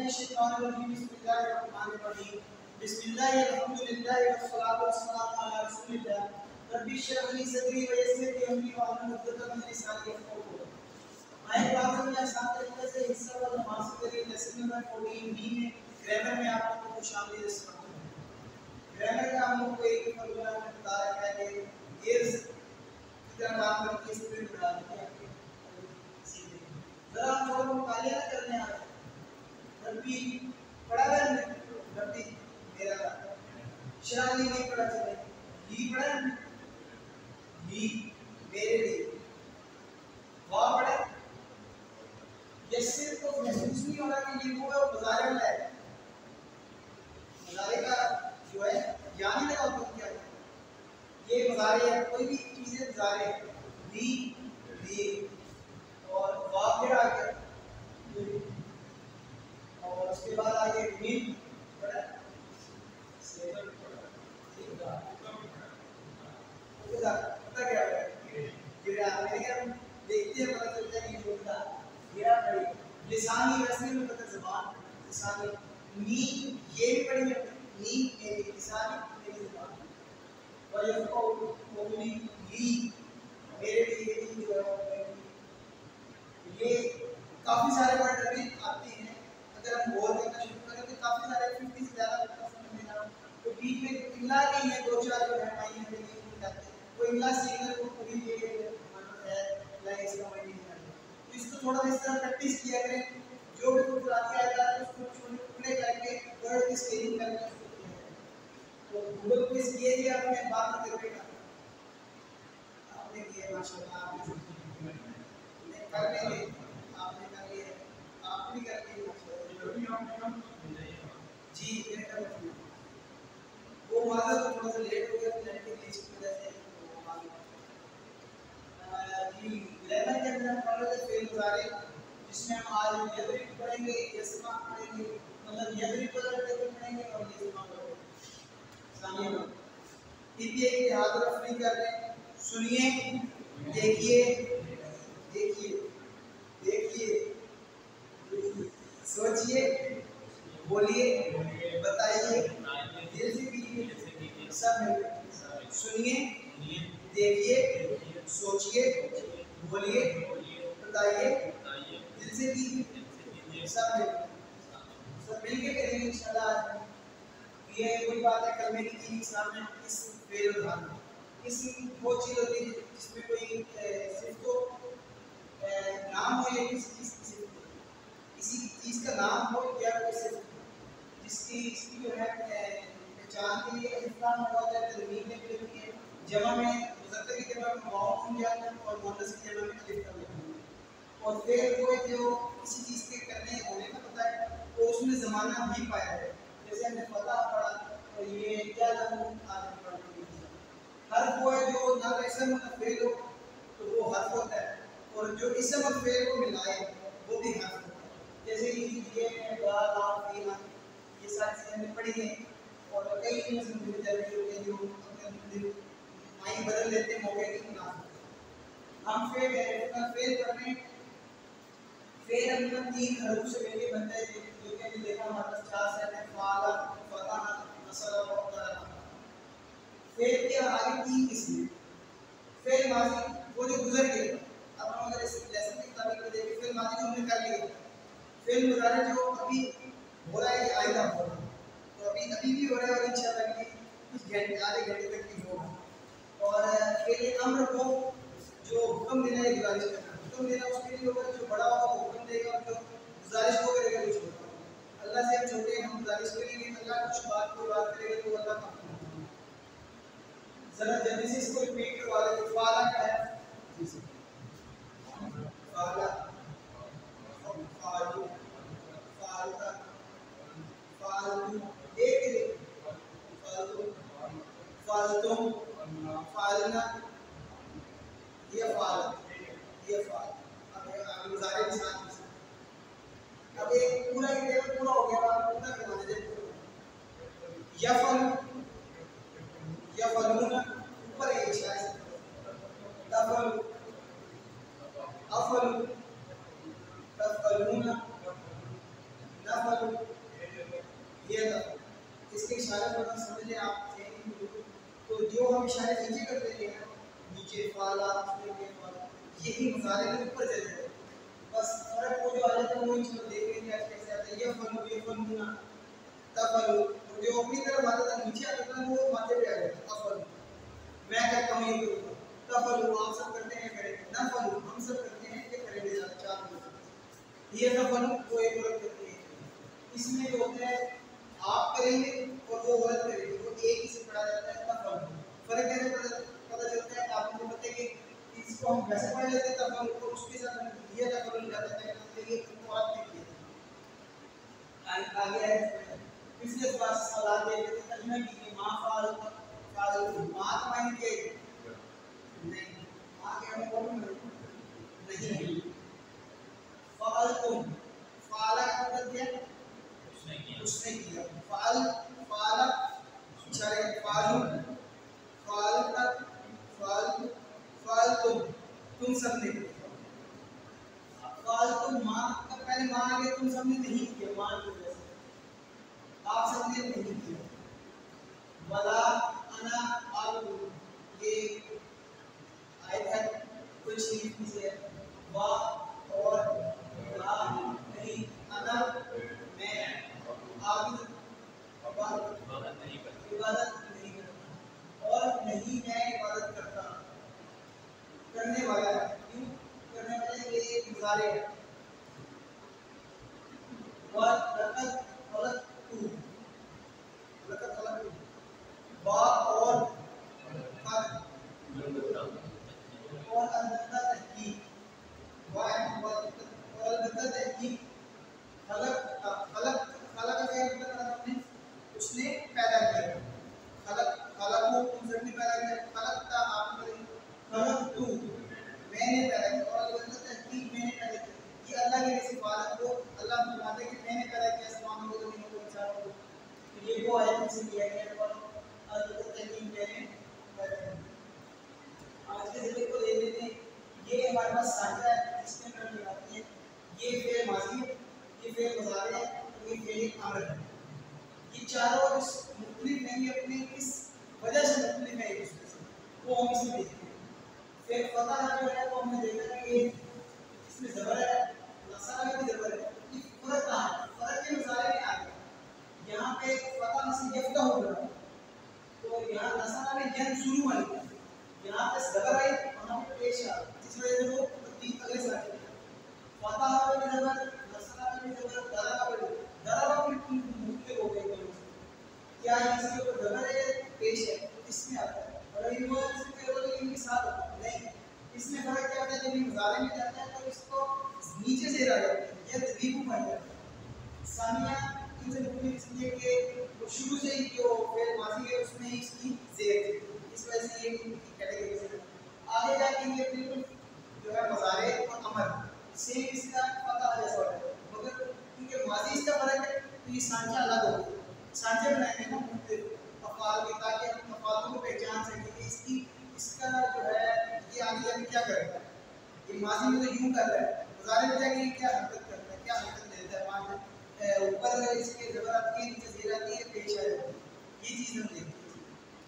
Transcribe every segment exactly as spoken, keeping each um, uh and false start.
الشیطان الرجیم بسم اللہ الرحمن الرحیم بسم اللہ الحمدللہ والصلاۃ والسلام علی رسول اللہ رب اشرح لی صدری ویسر لی امری واحلل عقدۃ من لسانی یفقهوا قولی. آئے بات میں آسان طریقے سے حصہ والا ماسک کے لیسن نمبر چودہ بی میں گرامر میں آپ کو خوش آمدید اسلام. گرامر کا ہم لوگ کو ایک فارمولا میں بتا رکھا ہے کہ ایئرز کی طرح کام کرتی ہے اسپیڈ بڑھا دیتی ہے. ذرا ہم لوگ مطالعہ کرنے آ رہے ہیں. ربی پڑھا ہے نے ربی میرا شرانی نہیں پڑھا چلے لی پڑھا ہے لی میرے لیے واہ پڑھا ہے. یہ صرف کو محسوس نہیں ہو رہا کہ یہ وہ ہے مظاہرہ والا ہے. مظاہرے کا جو ہے یعنی لگا ہوتا کیا ہے یہ مظاہرے ہے. کوئی بھی چیزیں مظاہرے ہیں لی لی اور واہ پھر آ گیا اور اس کے بعد آگے مین پڑھا سیون پڑھا پتہ کیا ہے گرا میں کیا دیکھتے ہیں پتہ چلتا ہے کہ بولتا گرا پڑھی لسانی ویسے میں پتہ زبان لسانی نی یہ بھی پڑھی ہے نی میری لسانی میری زبان اور یہ کو قولی لی میرے لیے یہ جو ہے یہ کافی سارے ورڈ ابھی آتے ہیں. اگر ہم غور کرنا شروع کریں تو کافی سارے ففٹی سے زیادہ مطلب تو بیچ میں املا نہیں ہے دو چار جو ہے معنی میں نہیں جاتے ہیں. کوئی املا سیکھنے کو پوری یہ ہے لائن اس کا معنی نہیں ہے. تو اس کو تھوڑا اس طرح پریکٹس کیا کریں. جو بھی کچھ آتی آتا ہے اس کو چھوٹے ٹکڑے کر کے ورڈ کی اسپیلنگ کر کے اس کو کیا ہے. تو گوگل کو اس لیے کہ آپ نے بات کر کے آپ نے کیا ماشاءاللہ آپ نے کر لیں گے آپ نے کر لیا آپ بھی کر کے جی میں کر لوں وہ معذرت تھوڑا سا لیٹ ہو گیا نیٹ کے گلیچ کی وجہ سے جی گرامر کے اندر ہم پڑھ رہے تھے فعل مضارع جس میں ہم آج یضرب پڑھیں گے یسمع پڑھیں گے مطلب یضرب کو پڑھیں گے اور یسمع پڑھیں گے. ثانیہ بات پی پی اے کی ہاتھ رفع نہیں کر رہے سنیے دیکھیے دیکھیے دیکھیے سوچئے بولیے بتائیے دل سے کیجیے سب مل کر سنیے دیکھیے سوچئے بولیے بتائیے دل سے کیجیے سب مل سب مل کے کریں گے انشاءاللہ. یہ کوئی بات ہے کلمے کی چیز اسلام میں اس فعل ادھار اس وہ چیز ہوتی ہے جس میں کوئی صرف تو نام ہو یا کسی چیز کی صرف کسی چیز کا نام ہو یا کوئی صرف جس کی اس کی جو ہے پہچان کے لیے اسلام ہوا جائے تنوین میں بھی ہوتی ہے. جمع میں مذکر کی جمع میں واؤ ہو جاتا ہے اور مؤنث کی جمع میں الف کا ہوتا ہے. اور پھر وہ جو کسی چیز کے کرنے ہونے کا پتہ ہے وہ اس میں زمانہ بھی پایا ہے. جیسے ہم نے فتح پڑھا اور یہ کیا لہو آدم پڑھا حرف وہ ہے جو نہ اسم نہ فعل ہو تو وہ حرف ہوتا ہے اور جو اسم اور فعل کو ملائے وہ بھی حرف ہوتا ہے. جیسے کہ یہ با لا فی نا یہ ساری چیزیں ہم نے پڑھی ہیں اور کئی چیزیں مجھے جلدی ہوتے ہیں جو اپنے معنی بدل لیتے ہیں موقع کی مناسبت. ہم فعل ہے فعل پڑھ رہے ہیں فعل ہم تین حروف سے مل کے بنتا ہے جو کہ ہم نے دیکھا ہمارے پاس چار سیٹ ہے فعل فتح نصر اور قرأ. فعل کے آگے تین قسم ہیں. فعل ماضی وہ جو گزر گئے اب ہم اگر اس لیسن کی کتابیں کو دیکھیں فعل ماضی جو ہم نے کر لیا. فعل مضارع جو ابھی ہو رہا ہے یہ آئندہ ہو رہا ہے تو ابھی ابھی بھی ہو رہا ہے اور انشاءاللہ کہ کچھ گھنٹے آدھے گھنٹے تک بھی ہوگا. اور فعل امر کو جو حکم دینا ہے گزارش کرنا حکم دینا اس کے لیے ہوگا جو بڑا ہوگا وہ حکم دے گا اور جو گزارش کو کرے گا وہ چھوٹا ہوگا. اللہ سے ہم چھوٹے ہیں ہم گزارش کریں گے اللہ کچھ بات کو بات کرے گا تو اللہ کا ذرا جلدی سے اس کو ریپیٹ کروا دیں. فعلا کیا ہے جی سر فعلا فعلو فعلتا فعلتو ایک ایک فعلتو فعلتم فعلنا یہ فعلت یہ فعل. اب مضارع کے ساتھ اب ایک پورا یہ ٹیبل پورا ہو گیا اب پورا کروانے دیں. یفعل یفعلون اوپر ہے اشارے سے تفعل افعل تفعلون نفعل لیں آپ تو جو ہم اشارے نیچے کرتے ہیں نیچے فعلا یہی مظاہرے کے اوپر چلے جائے بس فرق وہ جو آ جاتا ہے وہ اس کو دیکھ لیں آج کیسے آتا ہے یہ فلو یہ فلونا تفلو جو اپنی طرف آتا تھا نیچے آتا تھا وہ ماتھے پہ آ جاتا ہے تفلو میں کرتا ہوں یہ کروں گا تفلو آپ سب کرتے ہیں کریں گے نفلو ہم سب کرتے ہیں کہ کریں گے چار لوگ یہ نفلو وہ ایک عورت کرتی ہے اس میں جو ہوتا ہے آپ کریں گے اور وہ عورت کریں گے وہ ایک ہی سے پڑھا جاتا ہے تفلو فرق کیسے پتہ چلتا ہے آپ کو پتہ ہے کہ اس کو ہم ویسے پڑھ لیتے ہیں تفلو کو اس کے ساتھ یہ تفلو نہیں جاتا ہے کہ یہ کو آپ دیکھیے آگے ہے پچھلے پاس سوال دے کے ترجمہ کیجیے ما فعل فعل ما کا معنی کیا ہے نہیں ما کے ہم کون نہیں فعل تم فعل کا مطلب کیا اس نے کیا اس نے کیا فعل فعل اشارے فعل فعل کا فعل فعل تم تم سب نے فعل تم ما کا پہلے ما آگے تم سب نے نہیں کیا ما کی وجہ سے آپ سب نے نہیں کیا ولا انا عبد یہ آیت ہے کچھ چیز سے وا اور لا نہیں انا میں عابد عبادت نہیں کرتا عبادت نہیں کرتا اور نہیں میں عبادت کرتا کرنے والا ہے کیوں کرنے والے یہ ایک مضارع ہے اور لقد خلق تو لقد خلق تو با اور قد اور البتہ تحقیق با اور البتہ تحقیق خلق خلق خلق کا مطلب ہے اس نے پیدا کیا خلق خلق کو تم نے پیدا کیا خلق تا آپ نے خلق تو میں نے پیدا کیا اور البتہ تحقیق میں نے پیدا کیا یہ اللہ کی صفات کو اللہ فرماتے ہیں کہ میں نے پیدا کیا آسمان کو زمین کو انسان کو یہ وہ آیت سے لیا گیا ہے اور البتہ تحقیق میں نے پیدا کیا آج کے ذکر کو لے لیتے ہیں یہ ہمارے پاس سانچہ ہے جس میں کرنے آتی ہے یہ فعل ماضی ہے یہ فعل مضارع ہے اور یہ فعل امر ہے یہ چاروں اس مختلف ہیں یہ اپنے کس وجہ سے مختلف ہے ایک دوسرے سے وہ ہم اس میں دیکھتے ہیں پھر فتح جو ہے وہ ہم نے دیکھا کہ اس میں زبر ہے نصرہ میں بھی زبر ہے یہ فرق کہاں ہے فرق کے مظاہرے میں آ گیا یہاں پہ فتح سے یفتح ہو رہا ہے تو یہاں نصرہ میں ین شروع آئی یہاں پہ زبر آئی وہاں پہ پیش آ جس وجہ سے وہ تین اگلے ساتھ فتح میں بھی زبر نصرہ میں بھی زبر درا میں درا میں بھی مختلف ہو گئے کیا اس کے اوپر زبر ہے پیش ہے اس میں آتا ہے اور یہ وہ اس کے اوپر ان کے ساتھ ہوتا ہے نہیں اس میں فرق کیا ہوتا ہے جب یہ مضارع میں جاتا ہے تو اس کو نیچے سے ارا جاتا ہے یہ تدریب بن جاتا ہے ثانیہ ان سے مختلف اس لیے کہ وہ شروع سے ہی جو فعل ماضی ہے اس میں اس کی زیر تھی اس وجہ سے یہ ان کی کیٹیگری سے آگے جا کے یہ بالکل جو ہے مضارع اور امر سیم اس کا پتہ جیسا ہوتا ہے مگر کیونکہ ماضی اس کا فرق ہے تو یہ سانچہ الگ ہوگا سانچے بنائیں گے نا مختلف افعال کے تاکہ ہم افعال کو پہچان سکیں کہ اس کی اس کا جو ہے یہ آگے جا کے کیا کرتا ہے یہ ماضی میں تو یوں کر رہا ہے مضارع میں جا کے کیا حرکت کرتا ہے کیا حرکت لیتا ہے پانچ اوپر اس کے زبر آتی ہے نیچے زیر آتی ہے پیش آ جاتی ہے یہ چیز ہم دیکھتے ہیں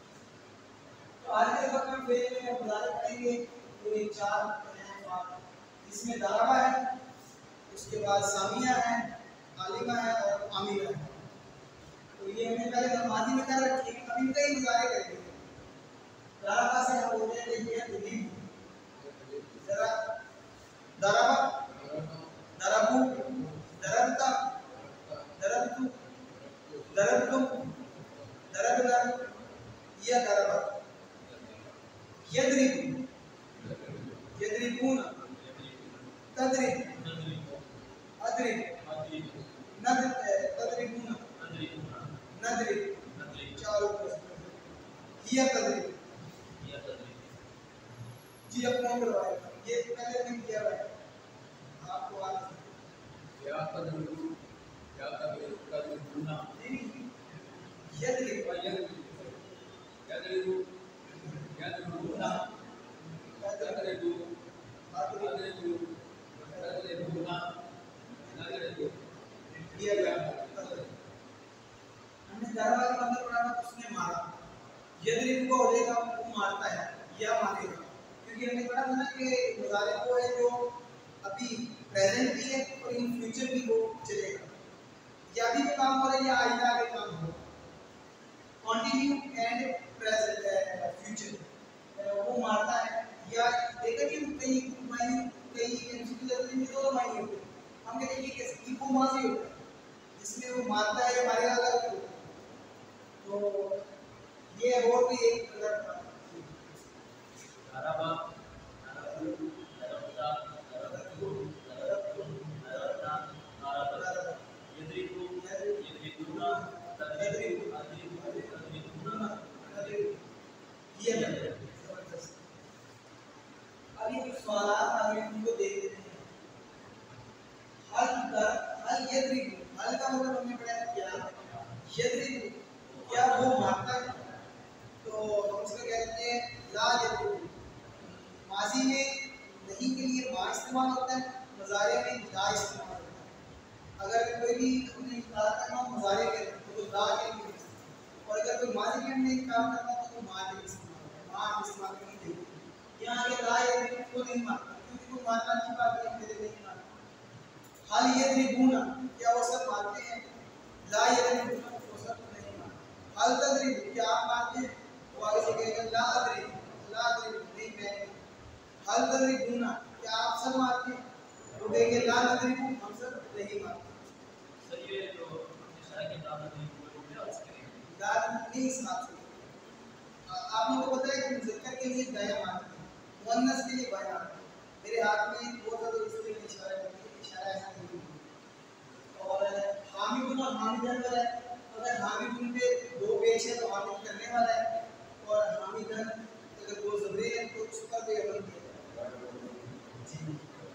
تو آج کے وقت میں فعل میں مضارع پڑھیں گے تو یہ چار ہیں اس میں ضربہ ہے اس کے بعد سامیہ ہے عالمہ ہے اور عاملہ ہے تو یہ ہم نے پہلے ماضی میں کر رکھی ہے اب ان کا ہی مظاہرے کریں گے ضربہ سے ہم بولتے ہیں کہ یہ تدریب ذرا ضربہ ضربو ضربتا ضربتو ضربتم ضربنا یہ ضربہ یضرب یضربون تضرب اضرب نضرب تضربون نضرب چاروں یہ تضرب جی اب کون کروائے گا یہ پہلے دن کیا ہے آپ کو آج یا تضرب یا تضربون نہیں یضرب یضرب یضرب یضربون تضرب اضرب تضربون نضرب یہ گیا ہم نے ضربہ کا مطلب پڑھا تھا اس نے مارا کا ہو جائے گا وہ مارتا ہے یا مارے گا، کیونکہ ہم نے پڑھا تھا نا کہ مضارع وہ ہے جو ابھی پریزنٹ بھی ہے اور ان فیوچر بھی وہ چلے گا، یا بھی وہ کام ہو رہا ہے یا آئندہ آگے کام ہو رہا ہے۔ کنٹینیو اینڈ پریزنٹ فیوچر وہ مارتا ہے، یا دیکھا کہ کئی معنی کئی انسٹیٹیوٹ میں دو معنی ہوتے ہیں، ہم کہتے ہیں کہ اس کو ماضی ہوتا ہے جس میں وہ مارتا ہے یا مارے گا، تو یہ اور بھی ایک ابھی کچھ سوالات آگے ان کو دیکھ لیتے ہیں۔ حل در حل یدرب، حل کا مطلب ہم نے پڑھا کیا یدرب، کیا وہ مارتا ہے، تو ہم اس کو کہتے ہیں لا یدرب، ماضی میں نہیں کے لیے ما استعمال ہوتا ہے، مضارع میں لا استعمال ہوتا ہے۔ اگر کوئی بھی ہم نے کہا کرنا مضارع کے تو لا کے لیے، اور اگر کوئی ماضی میں ہم نے کام کرنا تو ما کے استعمال ہوتا ہے، ما استعمال نہیں دیں گے۔ یہاں کے لا یدرب کو نہیں مارتا کیونکہ وہ مارنا کی بات نہیں میرے نہیں مارتا۔ حل یدربون، کیا وہ سب مارتے ہیں، لا یدربون وہ سب نہیں مارتے۔ حل تدرب، کیا آپ مارتے ہیں، وہ آگے سے کہے گا لا ادرب، لا ادرب نہیں میں نہیں۔ حل تدربون، کیا آپ سب مارتے ہیں، وہ کہیں گے لا ندرب ہم سب نہیں مارتے۔ سر یہ جو اشارہ کے لا ندرب وہ کیا اس کے لیے لا نہیں اس بات سے آپ نے کو پتہ ہے کہ مذکر کے لیے دایا مارتے ہیں، مؤنث کے لیے بایاں مارتے ہیں۔ میرے ہاتھ میں وہ تھا تو اس لیے اشارہ کرتی ہے، اشارہ ایسا نہیں ہے۔ اور حامدون اور حامدن والا ہے، اگر حامدون پہ دو پیش ہے تو حامد کرنے والا ہے، اور حامدن اگر دو زبریں ہیں تو اس پر بھی عمل کیا جائے گا۔ جی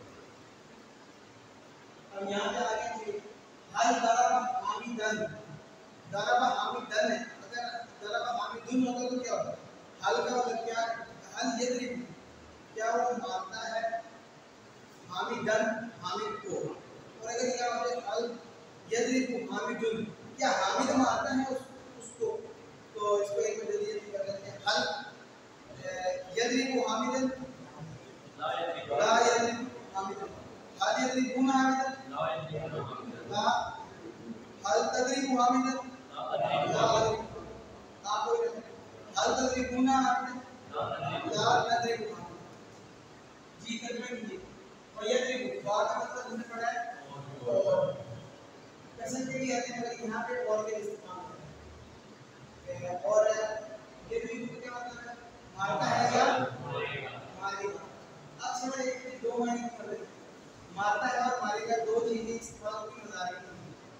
اب یہاں پہ آگے تھے حل ضرب حامدن، ضرب حامدن ہے، اگر ضرب حامدن ہوتا تو کیا ہوتا، حل کا مطلب کیا ہے، حل یضرب، کیا وہ مارتا ہے حامدن حامد کو، اور اگر یہ ہمارے حل یضرب حامدن، کیا حامد مارتا ہے اس, اس کو، تو اس کو ایک میں جلدی جلدی کر لیتے ہیں۔ حل یضرب حامدن لا یدرب لا یضرب حامدن، حل یضربون حامدن لا یدرب لا، حل تضرب حامدن لا ادرب لا اضرب، آپ کوئی نہیں، حل تضربون حامدن لا ندرب لا نضرب حامدن۔ جی ترجمہ کیجیے، ویضرب با کا مطلب ہم نے پڑھا ہے اور کسر کے لیے آتے ہیں مگر یہاں پہ اور کے استعمال ہوتا ہے، اور یہ بھی کیا مطلب ہے، مارتا ہے یا مارے گا۔ اب سمجھ ایک دو معنی کی مدد مارتا ہے اور مارے گا، دو چیزیں استعمال ہوتی ہیں مضارع میں۔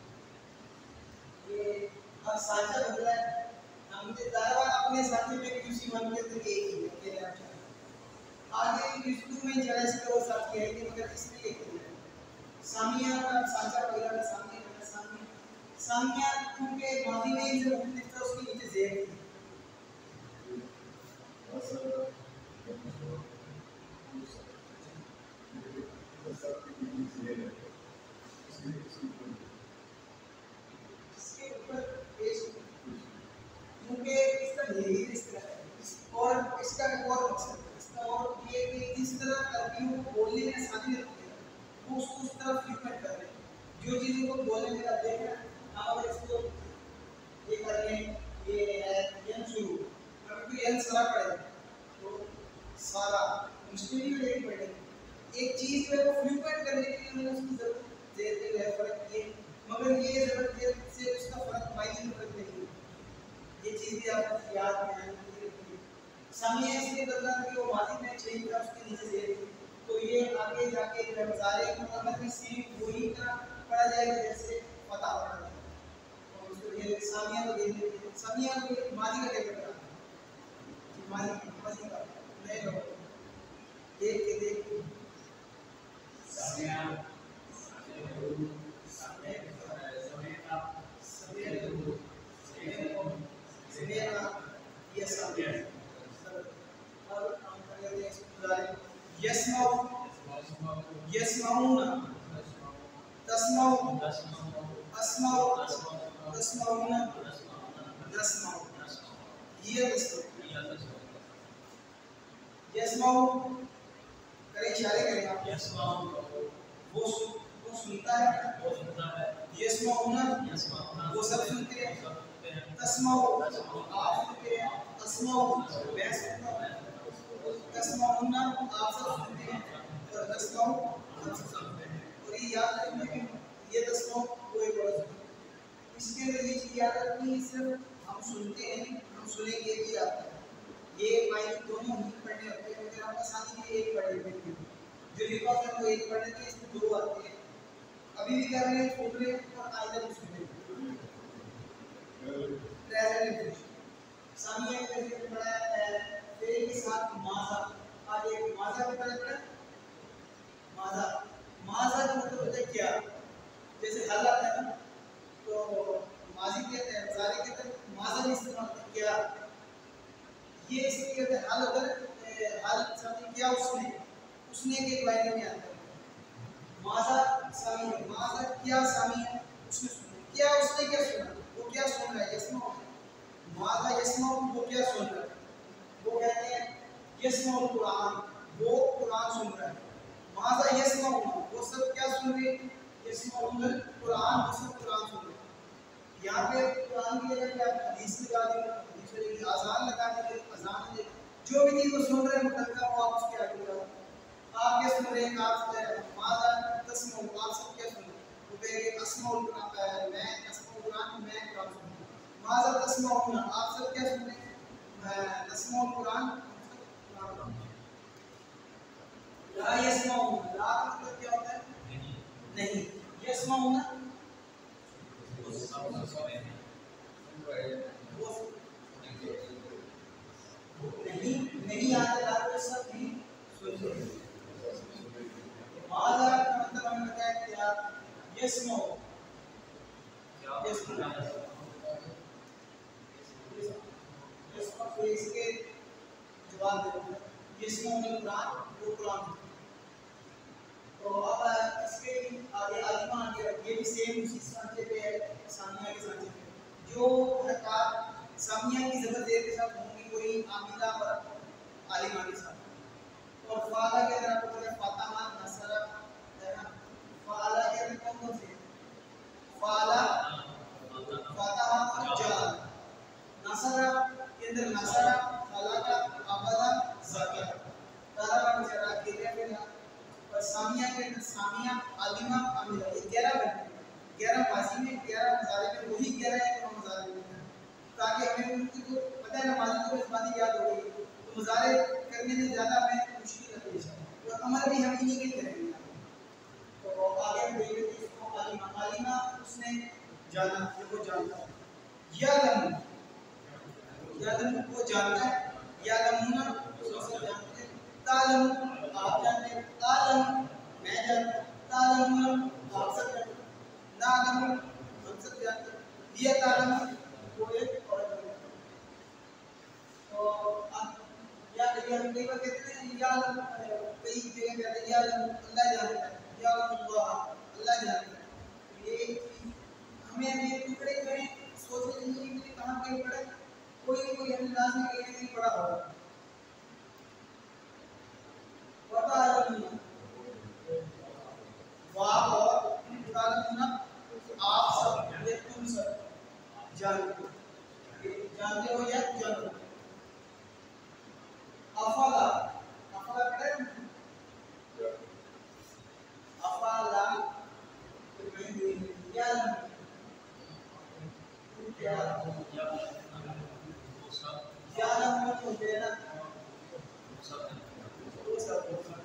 یہ اب سانچہ بدلا ہے، ہم نے ضرب اپنے سانچے میں کیو سی ون کے اندر ایک ہی ہے کہ لینا چاہیے، آگے کیو سی ٹو میں جرائز کا وہ ساتھ کیا ہے کہ مگر اس میں ایک ہی ہے۔ سامیہ کا سانچہ پہلا کا سامیہ کا سامیہ سامیہ کیونکہ ماضی میں ان سے مختلف تھا، اس کے نیچے زیر تھی۔ اس کے اوپر پیش کیونکہ اس کا ڈھیر اس طرح ہے، اور اس کا ایک اور مقصد ہے، اس کا اور یہ کہ اس طرح عربی کو بولنے میں آسانی رکھتے ہیں، وہ اس کو اس طرح فریکوینٹ کر رہے ہیں، جو چیزوں کو بولنے میں آپ دیکھ رہے ہیں، ہم اگر اس کو یہ کر لیں، یہ ہے ین شروع، اگر کوئی ین سارا پڑے تو سارا مشکل ہی نہیں پڑے، ایک چیز جو ہے وہ فریکوینٹ کرنے کے لیے ہمیں اس کی ضرورت دیتے ہیں، فرق یہ مگر یہ ضرورت سے اس کا فرق معنی فرق نہیں ہے، یہ چیز بھی آپ یاد میں سامیہ اس لیے بدلا کہ وہ ماضی میں چینج تھا، اس کے نیچے زیر تھی، تو یہ آگے جا کے جو مضارع مکمل میں صرف وہی طرح پڑھا جائے گا جیسے فتح پڑھا جائے گا، اور اس کو یہ سامیہ کو دیکھ لیتے ہیں، سامیہ کو ماضی کا ٹیبل کرا ماضی ماضی کا نئے لوگ دیکھ کے دیکھ کے سامیہ يسمعون تسمعون اسمعوا تسمعون نسمع، یہ यस्माउ करें, इशारे करें आप। वो सु- वो सुनता है। यस्माउना वो सब सुनते हैं। तस्माउ आप सुनते हैं। तस्माउ मैं सुनता हूँ। तस्माउना आप सब सुनते हैं और तस्माउ हम सब सुनते हैं। और ये याद रखना कि ये तस्माउ वो एक और इसके अंदर ये चीज याद रखनी है, सिर्फ हम सुनते हैं, हम सुनेंगे भी आता है। ये माइक दोनों ही पढ़ने होते हैं, अगर हम आसानी से एक पढ़ लेते हैं, जो लिखा होता है वो एक पढ़ लेते हैं, इसमें दो आते हैं। अभी भी कर रहे हैं, सुन रहे हैं और आइंदा भी सुन रहे हैं। सामिया का जिक्र पढ़ा है, फेल के साथ माजा। आज एक माजा के बारे में पढ़ा। माजा माजा का मतलब होता है क्या? जैसे हल आता है ना, तो माजी कहते हैं, मुजारे कहते हैं, माजा भी इस्तेमाल करते हैं क्या। ये इसलिए कहते हैं हल, अगर हल समझ क्या उसने उसने के बारे में आता है। माजा सामी है, माजा क्या सामी है, उसने सुना क्या, उसने क्या सुना, वो क्या सुन रहा है, यस्मा माजा यस्मा वो क्या सुन रहा है। वो कहते हैं यस्मा कुरान, वो कुरान सुन रहा है। माजा यस्मा वो सब क्या सुन रहे हैं, यस्मा कुरान, वो सब कुरान सुन रहे हैं। यहाँ पे कुरान की जगह पे आप हदीस लगा देंगे, हदीस लगी, अजान लगा देंगे, अजान ले जो भी चीज़ को सुन रहे हैं मुतलका वो आप उसके आगे लगा। आप क्या सुन रहे हैं, आप माजा तस्मो आप सब क्या सुन रहे हैं, वो कहेंगे अस्माउल कुरान, मैं अस्माउल कुरान मैं कुरान सुन रहा हूँ। माजा तस्माउना आप सब क्या सुन रहे हैं, अस्माउल कुरान ला यस्माउना, ला का मतलब क्या होता है, नहीं। यस्माउना नहीं नहीं आता, ला को सब भी सुनते हैं। माजा का मतलब हमने बताया क्या, यस्मो यस्मो यस्मो को इसके जवाब दे दो, यस्मो में कुरान वो कुरान। तो अब इसके आगे आलिमा आगे ये भी सेम उसी सांचे पे है, सामिया के सांचे पे जो हरकत सामिया की ज़बर देर के साथ होंगी, कोई आमिला और आलिमा के साथ। और फाला के अंदर आपको पता है फातिमा नसरा है ना, फाला के अंदर कौन कौन से, फाला फातिमा और जाल। नसरा के अंदर नसरा, फाला का अबदा ज़ाकिर, तारा का बेचारा अकेले में था। और सामिया के अंदर सामिया आलिमा आमिला, ये ग्यारह बनते हैं। ग्यारह माजी में, ग्यारह मुजारे में, वही ग्यारह है जो मुजारे में है, ताकि हमें उनकी तो पता है ना, माजी को ज़बानी याद हो गई तो मुजारे करने में ज़्यादा हमें मुश्किल पेश है और अमर भी हम इन्हीं के करेंगे। तो आगे हम देखेंगे इसको आलिमा, आलिमा उसने जाना, वो जानता है। यालम यालम वो जानता है, यालमुना वो सब जानते हैं। तालम आप जानते हैं, तालम मैं जानता हूँ, तालमुना आप सब जानते हैं, नालम हम सब जानते हैं। ये तालम वो एक और तो या हम कई बार कहते हैं या कई जगह कहते हैं या अल्लाह जानता है, या अल्लाह अल्लाह जानता है। ये हमें ये टुकड़े में सोचने के लिए कहाँ कहीं पढ़े, कोई कोई अंदाज में कहीं नहीं पढ़ा होगा। पता है वाह और तालमुना आप सब, ये तुम सब जानते हो, जानते हो या जानते हो। अफला अफला पढ़े, अफला क्या क्या ज्यादा मत होते हैं ना, वो सब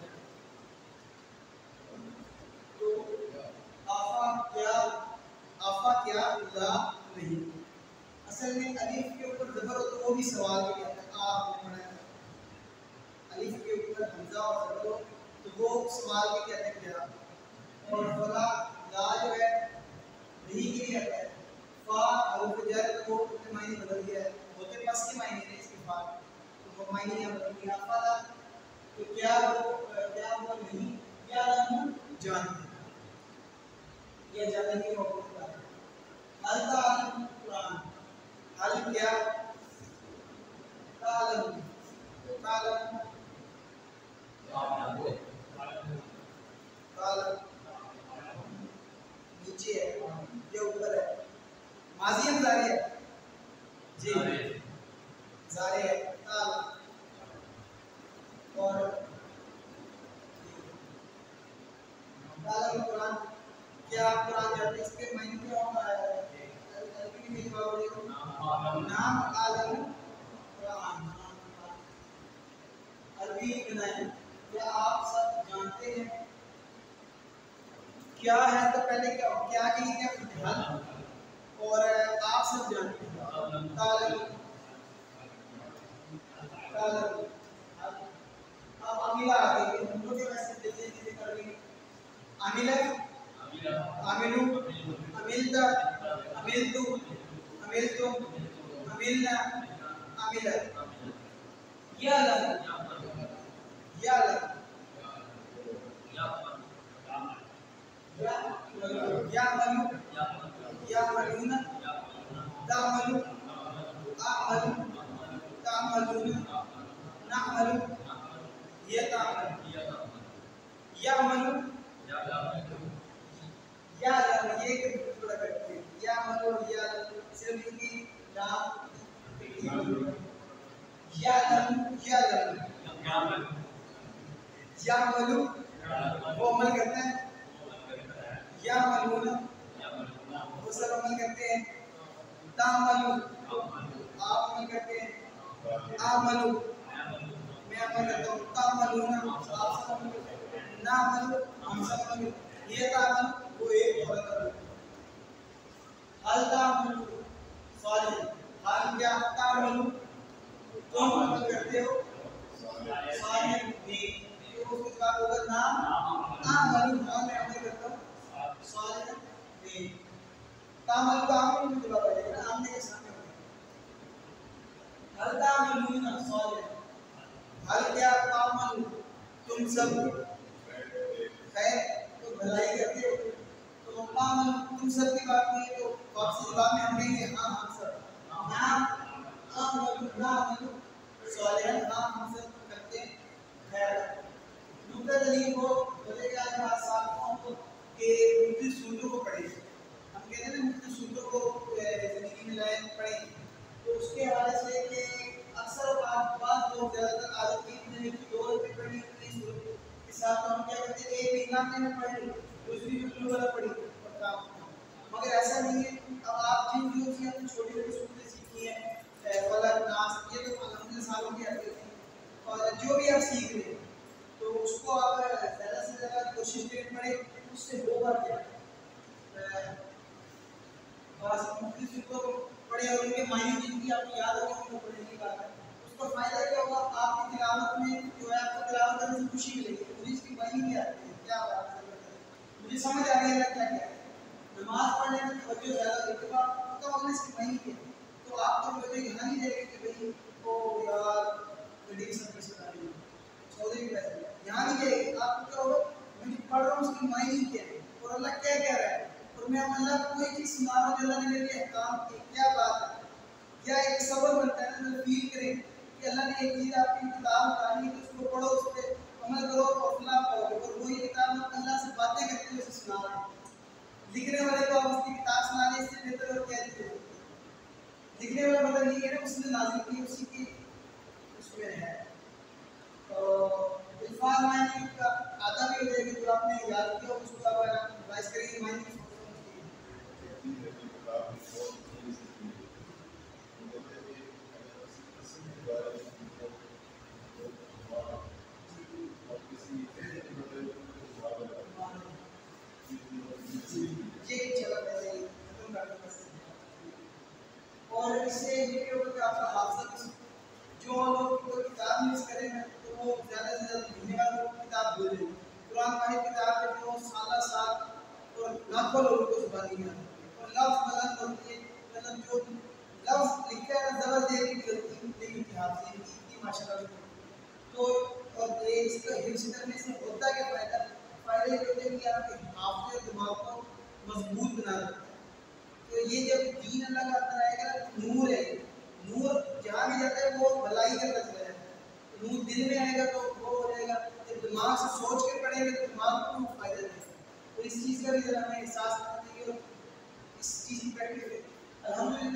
तो आफा क्या, आफा क्या ला नहीं। असल में अलिफ के ऊपर ज़बर हो तो वो भी सवाल में आता है, आपने पढ़ा है अलिफ के ऊपर हमजा और ज़बर हो तो वो सवाल में कहते हैं क्या। और फला ला जो है नहीं के लिए आता है, फा हरूफ जर को अपने मायने बदल दिया है, होते पास के मायने नहीं इसके बाद, तो वो मायने यहाँ बदल दिया। फला तो क्या वो क्या वो नहीं, क्या हम जानते हैं, ये जानने की मौका है। हल तालम कुरान, हल क्या तालम نیچے ہے یہ اوپر ہے ماضی ہے مضارع ہے جی مضارع ہے قال اور قال قرآن کیا آپ قرآن جانتے ہیں اس کے معنی کیا ہوتا ہے عربی میں جواب نام عالم قرآن عربی بنائیں کیا آپ سب جانتے ہیں کیا ہے تو پہلے کیا کیا کے لیے کیا امتحان اور آپ سب جانتے ہیں قال قال اب عاملہ آ گئی ہے ہم لوگ ایسے جلدی جلدی کر لیں گے عاملہ عاملو عملتا عملتو عملتم عملنا عملت یعلم یعلم یعملو یعملون تعملو اعملو تعملون نعملو یتعمل یعملو یعلم یہ کہ تھوڑا کرتے ہیں یعملو یعلم صرف کی لام یعلم یعلم یعملو وہ عمل کرتے ہیں یعملون وہ سب عمل کرتے ہیں تعملو آپ عمل کرتے ہیں اعملو میں عمل کرتا ہوں تعملون آپ سب عمل کرتے ہیں نعملو ہم سب عمل کرتے ہیں یہ تعمل وہ ایک اور کرو حل تعملو صالح حال کیا تعملو تم عمل کرتے ہو صالح نیک تو اس کے بعد ہوگا نام اعملو ہاں میں عمل کرتا ہوں صالح نیک تعملو کا عمل میں جواب آئے گا آمنے کے سامنے ہوگا حل تعملون صالح حل کیا تعملو تم سب خیر تو بھلائی کرتے ہو تو تعملو تم سب کی بات ہوئی تو واپسی جواب میں ہم کہیں گے ہاں ہم سب نام اعملو نعملو صالحا ہاں ہم سب کرتے ہیں خیر نقطہ دلیل کو بولے گا جو آج ساتھوں کو کہ مختلف صورتوں کو پڑھیں ہم کہتے ہیں نا مختلف صورتوں کو زندگی میں لائن پڑھیں تو اس کے حوالے سے کہ اکثر بعض لوگ زیادہ تر عادت کی ہیں کہ دو روپے پڑھی اتنی صورت کے ساتھ ہم کیا کرتے ہیں ایک مہینہ میں پڑھ لی دوسری بھی کلو والا پڑھی اور کام مگر ایسا نہیں ہے اب آپ جن جو سی اپنی چھوٹی چھوٹی صورتیں سیکھی ہیں فلق ناس یہ تو الحمد سالوں کی آتی ہیں اور جو بھی آپ سیکھ رہے ہیں تو اس کو آپ زیادہ سے زیادہ کوشش کریں پڑھیں اس سے ہوگا کیا بعض مختلف صورتوں کو پڑھیں اور ان کے معنی جن کی آپ کو یاد ہوگی ان کو پڑھنے کی بات ہے اس کا فائدہ کیا ہوگا آپ کی تلاوت میں جو ہے آپ کو تلاوت کرنے سے خوشی ملے گی مجھے اس کی معنی بھی آتی ہے کیا بات ہے مجھے سمجھ آ رہی ہے کیا کیا ہے نماز پڑھنے میں توجہ زیادہ دیتے تو آپ کو پتہ ہوگا اس کی معنی کیا ہے تو آپ کو توجہ یہاں نہیں دے گی کہ بھائی او یار گڈی کی سب کیسے آ رہی ہے چودھری کی ویسے یہاں نہیں دے گی آپ کو کیا ہوگا میں جو پڑھ رہا ہوں اس کی معنی کیا ہے اور اللہ کیا کہہ رہا ہے اور میں اللہ کو کوئی چیز سنا رہا ہوں جو اللہ نے میرے لیے احکام کی کیا بات ہے کیا ایک صبر بنتا ہے نا فیل کریں کہ اللہ نے ایک چیز آپ کی کتاب اتاری ہے تو اس کو پڑھو اس پہ عمل کرو اور فلاح پاؤ گے اور وہی کتاب آپ اللہ سے باتیں کرتے ہوئے اسے سنا رہے ہیں لکھنے والے کو آپ اس کی کتاب سنانے اس سے بہتر اور کیا دیتے لکھنے والا مطلب یہ ہے نا اس نے نازل کی اسی کی اس میں ہے تو الفاظ معنی کا آدھا بھی ہو جائے گا جو آپ نے یاد کیا اس کو آپ ریوائز کریں گے معنی اور اس سے یہ بھی ہوگا کہ آپ کا حافظہ جو لوگ کوئی کتاب مس کریں گے تو وہ زیادہ سے زیادہ مہینے بعد وہ کتاب بھول جائیں قرآن پاک کتاب ہے جو سالہ سال اور لاکھوں لوگوں کو زبانی میں اور لفظ غلط ہوتی ہے مطلب جو لفظ لکھا ہے زبر دے کی غلطی لیکن کی حافظے کی اتنی ماشاء اللہ تو اور اس کا حفظ کرنے سے ہوتا کیا فائدہ فائدہ یہ ہوتا ہے کہ آپ کے حافظے دماغ کو مضبوط بنا دیتا ہے تو یہ جب دین اللہ کا آتا رہے گا نور ہے نور جہاں بھی جاتا ہے وہ بھلائی کرتا چلا جاتا ہے نور دل میں آئے گا تو وہ ہو جائے گا جب دماغ سے سوچ کے پڑھیں گے تو دماغ کو فائدہ دے گا تو اس چیز کا بھی ذرا ہمیں احساس کرنا چاہیے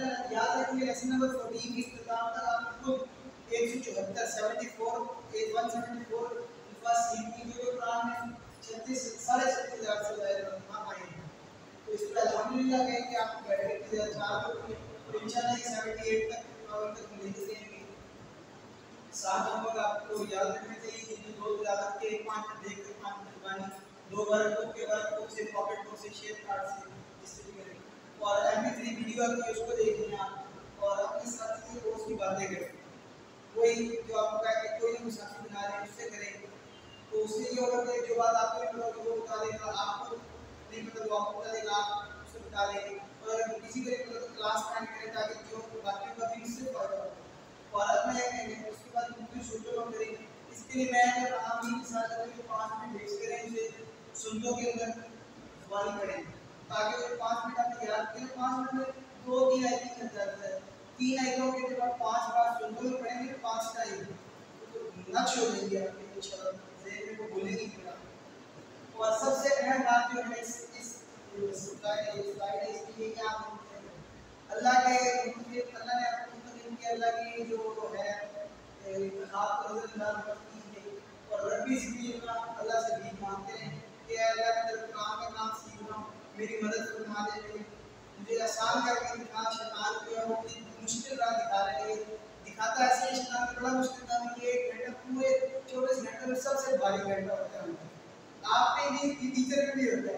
الحمدللہ یاد رکھیے لیسن نمبر چودہ کے اختتام تک آپ کو ایک سو چوہتر سیونٹی فور ایک ون سیونٹی فور الفاظ سیکھ کی جو قرآن میں چھتیس ساڑھے چھتیس ہزار سے زیادہ وہاں آئے ہیں. تو اس پر الحمدللہ ہے کہ آپ کو بیٹھے کے چار ہوئے اور انشاءاللہ یہ سیونٹی ایٹ تک اور تک لے جائیں گے. ساتھ نمبر آپ کو یاد رکھنا چاہیے کہ دو تلاوت کے پانچ منٹ دیکھ کے پانچ منٹ بانی دو ورک بک کے ورک بک سے پاکٹ بک سے شیئر کارڈ سے ڈسٹریبیوٹ کریں اور ایم پی تھری ویڈیو آپ کو اس کو دیکھیں آپ اور اپنے ساتھی سے دوست کی باتیں کریں. کوئی جو آپ کو کہا کہ کوئی نہیں ساتھی بنا رہے ہیں اس سے کریں تو اس سے یہ ہوگا کہ جو بات آپ کو نہیں پتا وہ بتا دے گا آپ کو نہیں پتا وہ آپ کو بتا دے گا آپ اس کو بتا دیں گے اور اگر کسی کو نہیں پتا تو کلاس پوائنٹ کریں تاکہ جو باقیوں کا بھی اس سے فائدہ ہو. اور اب میں کہیں گے اس کے بعد مختلف شوٹوں میں کریں اس کے لیے میں اگر عام ہی کے ساتھ اگر پانچ منٹ ویسٹ کریں اسے سنتوں کے اندر زبانی پڑھیں تاکہ وہ پانچ منٹ آپ یاد کریں. پانچ منٹ میں دو تین آیتیں کر جاتا ہے تین آیتوں کے جب آپ پانچ بار سنتوں میں پڑھیں گے پانچ آیت نقش ہو جائیں گے آپ کے انشاءاللہ ذہن میں وہ بھولیں گے پڑا. اور سب سے اہم بات جو ہے اس اس سلائڈ ہے اس کی یہ کیا اللہ کے اللہ نے آپ کو کہ اللہ کی جو ہے انتخاب کو نظر انداز مت کیجیے اور ربی ذکر اللہ سے بھی مانگتے ہیں کہ اللہ کی طرف قرآن کا نام سیکھنا میری مدد فرما دے مجھے آسان کر کے دکھا. شیطان جو ہے وہ اپنی مشکل راہ دکھا رہے ہیں دکھاتا ایسے ہی شیطان کا بڑا مشکل تھا کہ ایک گھنٹہ پورے چوبیس گھنٹے میں سب سے بھاری گھنٹہ ہوتا ہے آپ پہ بھی ٹیچر میں بھی ہوتا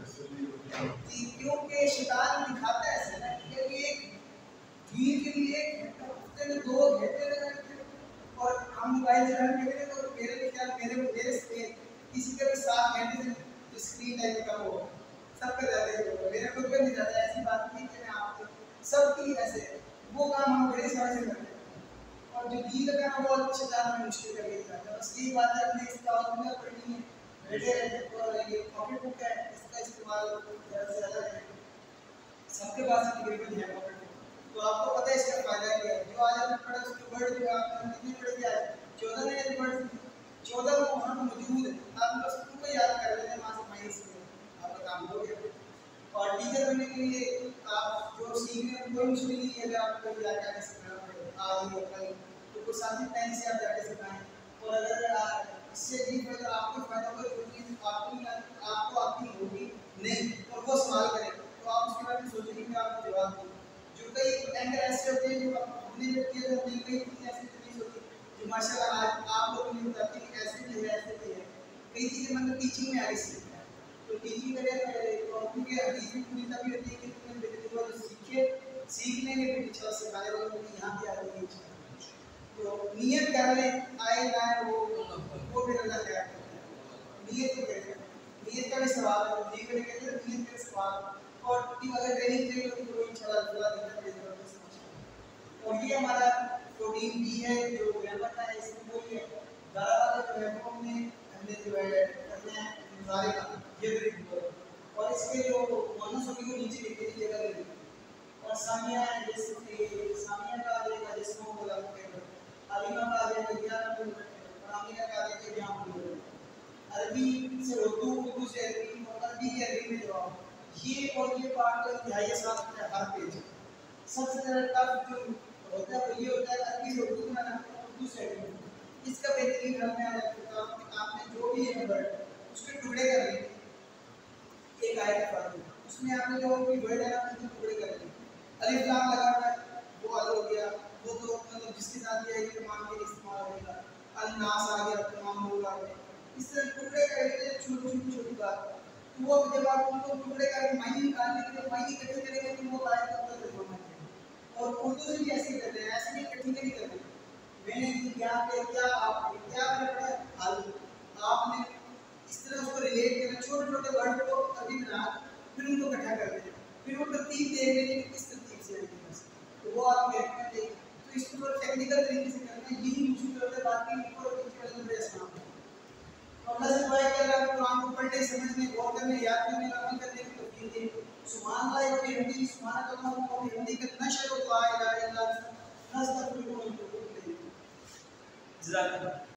ہے کیونکہ شیطان دکھاتا ہے ایسے نا کہ ایک دین کے لیے ایک گھنٹہ ہفتے میں دو گھنٹے لگاتے اور ہم موبائل چلانے کے لیے تو میرے خیال میرے میرے سے کسی کا بھی سات گھنٹے سے اسکرین ٹائم کم ہو سب کا زیادہ ہی میرے خود کا نہیں زیادہ ایسی بات نہیں کہ میں آپ کو سب کی ایسے وہ کام ہم میرے سمجھ سے کرتے ہیں اور جو دین کا کام وہ اچھے دار میں مشکل کر کے جاتا ہے. بس یہی بات ہے اپنے اس تعاون میں پڑھنی ہے بیٹھے رہتے اور یہ پاکٹ بک ہے اس کا استعمال زیادہ سے زیادہ کریں سب کے پاس تقریباً ہے پاکٹ بک تو آپ کو پتہ ہے اس کا فائدہ کیا ہے. جو آج آپ نے پڑھا اس کے ورڈ جو آپ نے کتنے پڑھ کے آئے چودہ نئے ورڈ چودہ وہ وہاں موجود ہے آپ بس ان کو یاد کر لیتے ہیں وہاں سے مائنس میں آپ کا کام ہو گیا. اور ٹیچر بننے کے لیے آپ جو سیکھنے میں کوئی مشکل نہیں ہے اگر آپ کو یاد کر کے سکھانا پڑے آج یا کل تو کوئی ساتھی ٹائم سے آپ جا کے سکھائیں اور اگر اس سے بھی فائدہ آپ کو فائدہ ہوگا جو چیز آپ کو آپ کو آپ کی ہوگی نہیں اور وہ سوال کریں تو آپ اس کے بارے میں سوچیں گے کہ آپ کو جواب دیں. جو کئی اینکر ایسے ہوتے ہیں جو اپنے جو کیا جاتے ہیں کئی چیزیں ایسی چیز ہوتی ہیں جو ماشاء اللہ آج آپ لوگ نہیں بتاتے کہ ایسے بھی ہے ایسے بھی ہے کئی چیزیں مطلب ٹیچنگ میں آگے سیکھتا ہے تو ٹیچنگ کرے اور کیونکہ حدیث میں پوری تبھی ہوتی ہے کہ تم نے بہترین والے سیکھے سیکھ لیں گے پھر انشاءاللہ سکھانے والوں کو یہاں بھی آ رہی ہے انشاءاللہ. تو نیت کر لیں آئے نہ آئے وہ وہ بھی اللہ خیر کرتا ہے. نیت کو کہتے ہیں نیت کا بھی سوال ہے نیت کو کہتے ہیں نیت کا سوال اور اگر ٹریننگ چاہیے ہوگی تو انشاءاللہ اللہ دینا پڑے گا. اور یہ ہمارا پروٹین بھی ہے جو گرامر کا ہے اس میں وہی ہے دارا والے جو ہے وہ ہم نے ہم نے جو ہے کرنا ہے مظاہرے کا یہ طریقہ اور اس کے جو مانوس ہوگی وہ نیچے لکھنے کی جگہ لے اور سامیہ ہے جیسے کہ سامیہ کا آ جائے گا جس کو بولا علیمہ کا آ جائے گا گیارہ اور عامرہ کا آ جائے گا جہاں بولے عربی سے اردو اردو سے عربی اور عربی کے عربی میں جواب یہ اور یہ پارٹ کا انتہائی ساتھ ہے ہر پیج سب سے زیادہ ٹف جو ہوتا ہے وہ یہ ہوتا ہے عربی سے اردو میں اردو سے عربی اس کا بہترین حل میں آپ نے جو بھی ہے ورڈ اس کے ٹکڑے کر لیں ایک آیت پڑھ اس میں آپ نے جو بھی ورڈ ہے نا اس کے ٹکڑے کر لیں الف لام لگا ہوا ہے وہ حل ہو گیا وہ تو مطلب جس کے ساتھ یہ ہے کہ تمام کے استعمال ہوگا الناس آ گیا تمام لوگ آ گئے اس سے ٹکڑے کر کے چھوٹی چھوٹی چھوٹی بات تو وہ جب آپ ان کو ٹکڑے کر کے معنی نکالنے کے لیے معنی کٹھے کریں گے تو وہ آیت کا مطلب ترجمہ ہے اور اردو سے بھی ایسے ہی کرتے ہیں ایسے نہیں کٹھی نہیں کرتے میں نے یہاں پہ کیا آپ نے کیا میں نے پڑھا حل آپ نے اس طرح اس کو ریلیٹ کرنا چھوٹے چھوٹے ورڈ کو ابھی بنا پھر ان کو اکٹھا کر دیں پھر وہ ترتیب دیکھ لیں کہ کس ترتیب سے ہے تو وہ آپ کے رکھنا چاہیے تو اس کو ٹیکنیکل طریقے سے کرنا ہے یہی مشکل ہوتا ہے باقی اوپر اور نیچے اسلام اللہ سے دعا ہے کہ اللہ قرآن کو پڑھنے سمجھنے غور کرنے یاد کرنے اور عمل کرنے کی توفیق دے. سبحان اللہ و بحمدہ سبحانک اللہم و بحمدک نشہد ان لا الہ الا انت نستغفرک و نتوب الیک. جزاک اللہ.